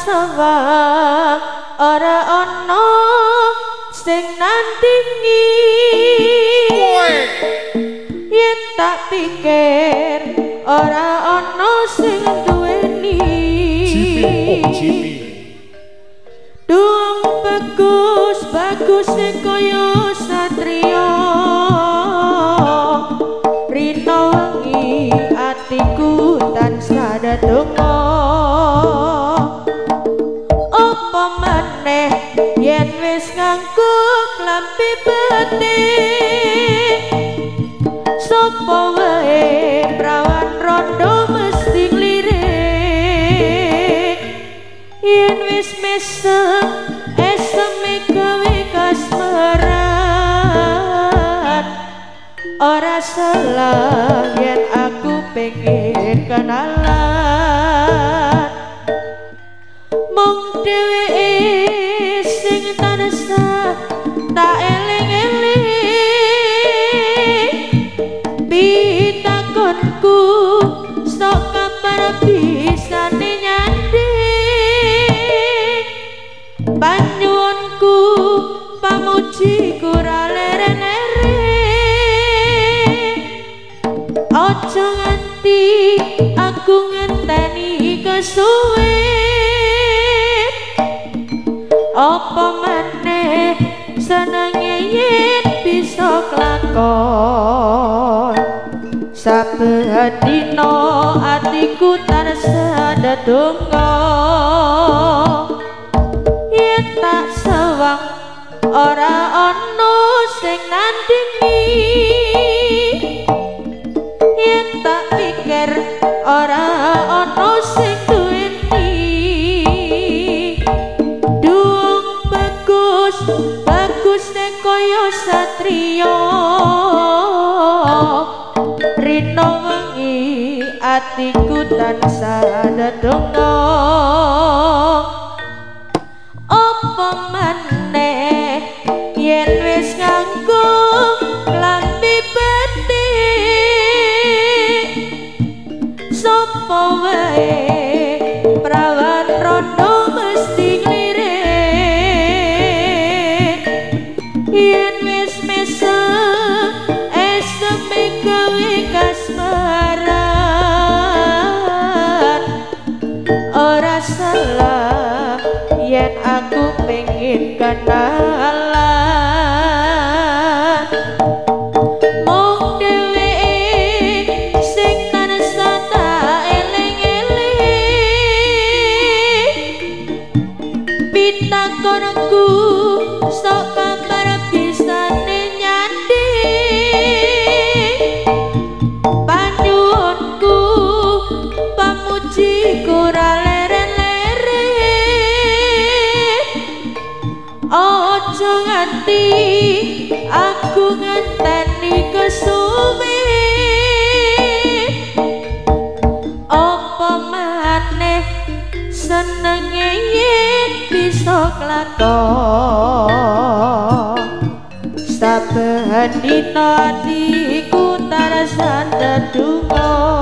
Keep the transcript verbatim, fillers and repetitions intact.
sawang ora ana sing nandingi yen tak pikir ora ana sing duweni dung bagus bagus kaya satriya rina wengi atiku tansah ndedonga apa maneh yen wis nganggo klambi batik sapa wae prawan rondo mesti nglirik yen wis mesem eseme gawe kasmaran ora salah yen aku pengen kenalan mung dheweke sing tansah tak eling-eling pitakonku sok kabar bisane nyanding panyuwunku pamuji ora leren-leren aja nganti aku ngenteni kesuwe apa maneh senenge yen bisa kelakon saben dina atiku tansah ndedonga yen tak sawang ora ana sing nandingi yen tak pikir ora ana sing duweni dung bagus bagus nek kaya satriya rina wengi atiku tansah ndedonga apa maneh yen wis nganggo klambi batik sapa wae prawan rondo mesti nglirik yen wis mesem eseme gawe kasmaran ora salah yen aku pengen kenalan mung dheweke sing tansah tak eling-eling pitakonku sok kabar bisane nyanding panyuwunku pamuji ora aja nganti aku ngenteni kesuwe apa maneh senenge yen bisa kelakon saben dina atiku tansah ndedonga